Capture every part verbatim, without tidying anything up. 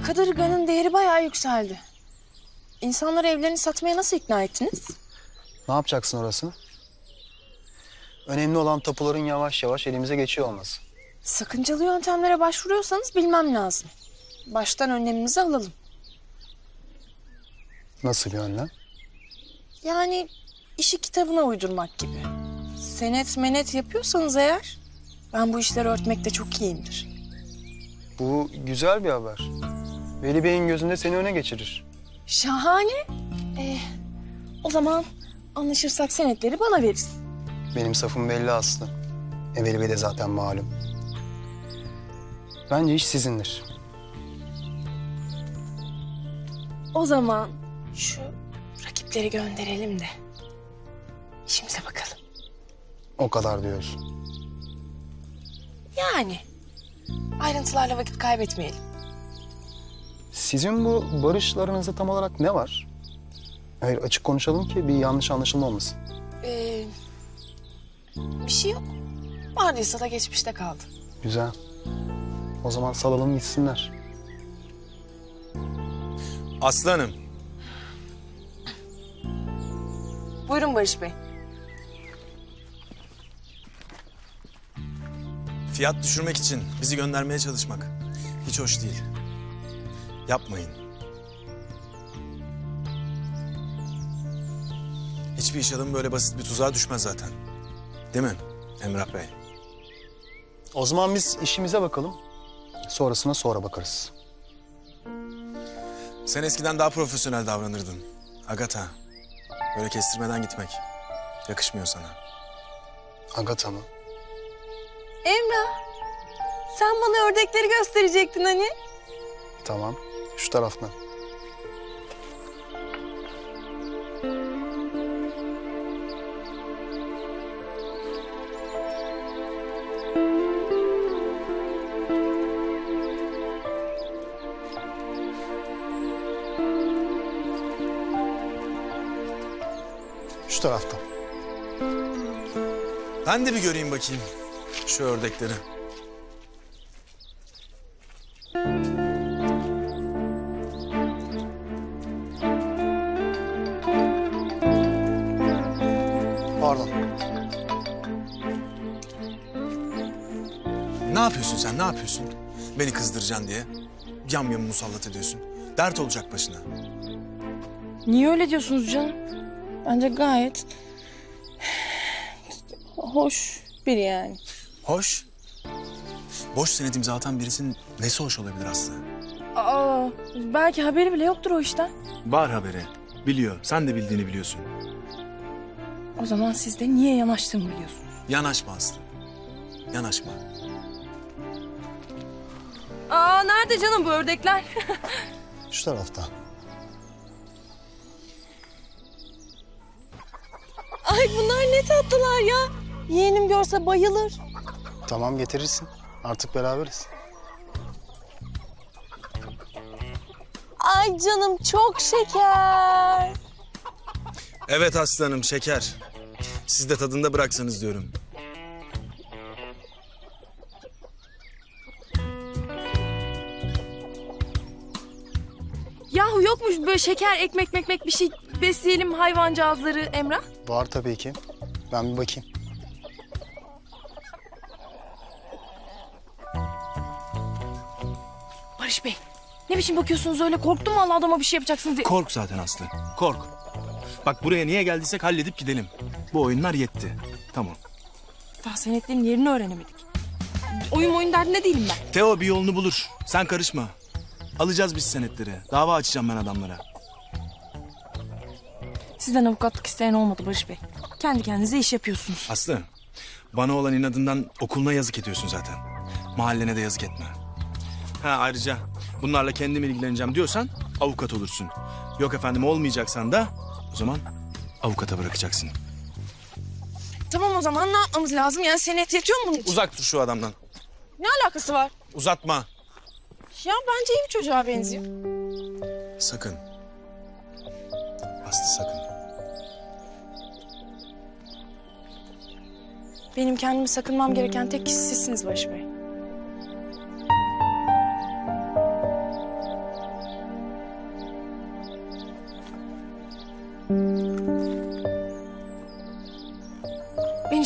Kadırganın değeri bayağı yükseldi. İnsanları evlerini satmaya nasıl ikna ettiniz? Ne yapacaksın orasını? Önemli olan tapuların yavaş yavaş elimize geçiyor olması. Sakıncalı yöntemlere başvuruyorsanız bilmem lazım. Baştan önlemimizi alalım. Nasıl bir önlem? Yani işi kitabına uydurmak gibi. Senet menet yapıyorsanız eğer, ben bu işleri örtmekte çok iyiyimdir. Bu güzel bir haber. Veli Bey'in gözünde seni öne geçirir. Şahane. Ee, o zaman anlaşırsak senetleri bana verirsin. Benim safım belli Aslı. E, Veli Bey de zaten malum. Bence iş sizindir. O zaman şu rakipleri gönderelim de işimize bakalım. O kadar diyorsun. Yani ayrıntılarla vakit kaybetmeyelim. Sizin bu barışlarınızda tam olarak ne var? Hayır, açık konuşalım ki bir yanlış anlaşılma olmasın. Ee, bir şey yok. Vardıysa da geçmişte kaldı. Güzel. O zaman salalım gitsinler. Aslanım. Buyurun Barış Bey. Fiyat düşürmek için bizi göndermeye çalışmak hiç hoş değil. Yapmayın. Hiçbir iş adamı böyle basit bir tuzağa düşmez zaten. Değil mi Emrah Bey? O zaman biz işimize bakalım. Sonrasına sonra bakarız. Sen eskiden daha profesyonel davranırdın. Agata, böyle kestirmeden gitmek yakışmıyor sana. Agata mı? Emrah, sen bana ördekleri gösterecektin hani? Tamam. Şu taraftan. Şu taraftan. Ben de bir göreyim bakayım şu ördekleri. Pardon. Ne yapıyorsun sen, ne yapıyorsun? Beni kızdıracaksın diye. Yam yam musallat ediyorsun. Dert olacak başına. Niye öyle diyorsunuz canım? Bence gayet hoş biri yani. Hoş. Boş senet imza atan birisinin nesi hoş olabilir Aslı? Aa, belki haberi bile yoktur o işten. Var haberi. Biliyor. Sen de bildiğini biliyorsun. O zaman siz de niye yanaştığımı biliyorsunuz. Yanaşma Aslı. Yanaşma. Aa, nerede canım bu ördekler? Şu tarafta. Ay bunlar ne tatlılar ya. Yeğenim görse bayılır. Tamam, getirirsin. Artık beraberiz. Ay canım çok şeker. Evet aslanım, şeker. Siz de tadında bıraksanız diyorum. Yahu yokmuş böyle şeker, ekmek mekmek bir şey besleyelim hayvancağızları Emrah. Var tabii ki. Ben bir bakayım. Barış Bey, ne biçim bakıyorsunuz öyle? Korktum vallahi adama bir şey yapacaksınız diye. Kork zaten Aslı, kork. Bak buraya niye geldiysek halledip gidelim. Bu oyunlar yetti. Tamam. Daha senetlerin yerini öğrenemedik. Oyun oyun derdinde değilim ben. Teo bir yolunu bulur. Sen karışma. Alacağız biz senetleri. Dava açacağım ben adamlara. Sizden avukatlık isteyen olmadı Barış Bey. Kendi kendinize iş yapıyorsunuz. Aslı, bana olan inadından okuluna yazık ediyorsun zaten. Mahallene de yazık etme. Ha ayrıca bunlarla kendim ilgileneceğim diyorsan avukat olursun. Yok efendim olmayacaksan da o zaman avukata bırakacaksın. Tamam o zaman ne yapmamız lazım? Yani senet yetiyor mu bunun için? Uzak dur şu adamdan. Ne alakası var? Uzatma. Ya bence iyi bir çocuğa benziyor. Sakın. Aslı sakın. Benim kendimi sakınmam gereken tek kişi sizsiniz Barış Bey.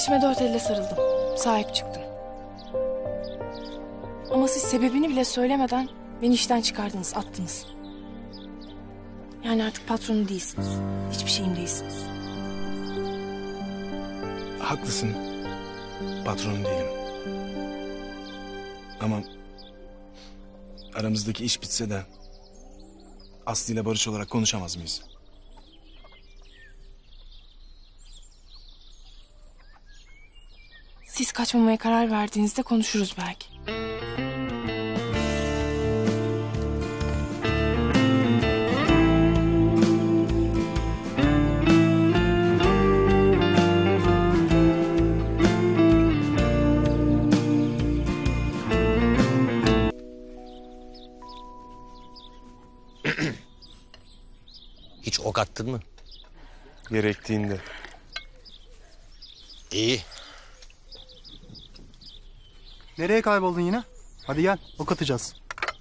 işime dört elle sarıldım. Sahip çıktım. Ama siz sebebini bile söylemeden beni işten çıkardınız, attınız. Yani artık patronum değilsiniz. Hiçbir şeyim değilsiniz. Haklısın. Patronum değilim. Ama aramızdaki iş bitse de Aslı ile Barış olarak konuşamaz mıyız? Siz kaçmamaya karar verdiğinizde konuşuruz belki. Hiç ok attın mı? Gerektiğinde. İyi. Nereye kayboldun yine? Hadi gel, ok atacağız.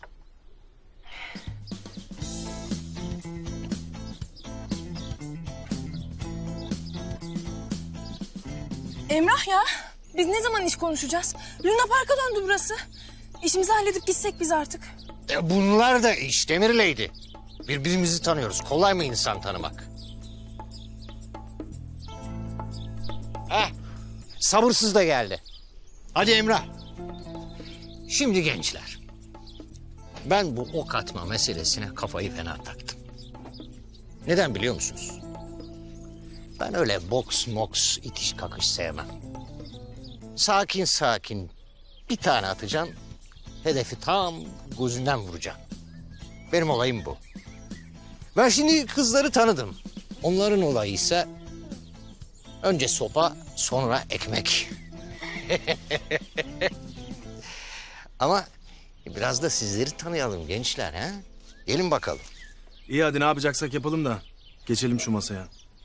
Emrah ya, biz ne zaman iş konuşacağız? Luna Park'a döndü burası. İşimizi halledip gitsek biz artık. E bunlar da iş Demirleydi. Birbirimizi tanıyoruz. Kolay mı insan tanımak? Heh, sabırsız da geldi. Hadi Emrah. Şimdi gençler. Ben bu ok atma meselesine kafayı fena taktım. Neden biliyor musunuz? Ben öyle boks moks itiş kakış sevmem. Sakin sakin bir tane atacağım. Hedefi tam gözünden vuracağım. Benim olayım bu. Ben şimdi kızları tanıdım. Onların olayı ise önce sopa sonra ekmek. Ama biraz da sizleri tanıyalım gençler ha. Gelin bakalım. İyi hadi ne yapacaksak yapalım da geçelim şu masaya.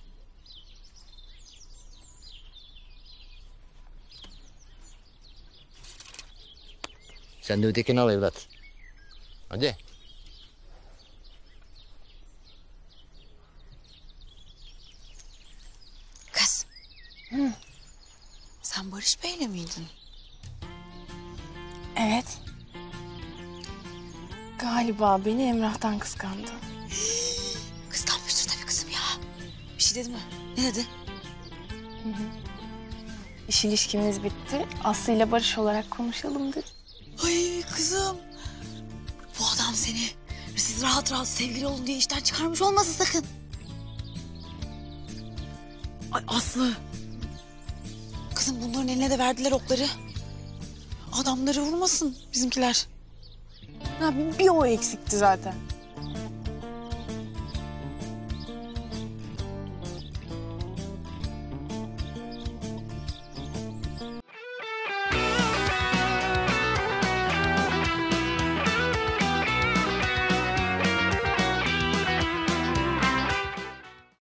Sen de ötekini al evlat. Hadi. Kız. Sen Barış Bey'le miydin? Evet. Galiba beni Emrah'tan kıskandı. Kıskanmıştır tabii kızım ya. Bir şey dedi mi? Ne dedi? İş ilişkimiz bitti. Aslı ile Barış olarak konuşalım dedi. Ay kızım. Bu adam seni siz rahat rahat sevgili olun diye işten çıkarmış olmasın sakın. Ay Aslı. Kızım bunların eline de verdiler okları. Adamları vurmasın bizimkiler. Ha, bir, bir o eksikti zaten.